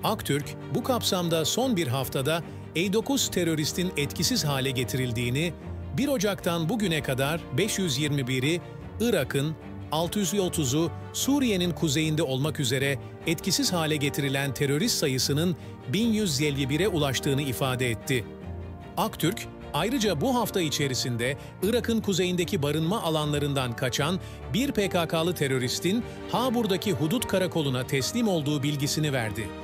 Aktürk, bu kapsamda son bir haftada 59 teröristin etkisiz hale getirildiğini, 1 Ocak'tan bugüne kadar 521'i Irak'ın, 630'u Suriye'nin kuzeyinde olmak üzere etkisiz hale getirilen terörist sayısının 1151'e ulaştığını ifade etti. Aktürk, ayrıca bu hafta içerisinde Irak'ın kuzeyindeki barınma alanlarından kaçan bir PKK'lı teröristin Habur'daki hudut karakoluna teslim olduğu bilgisini verdi.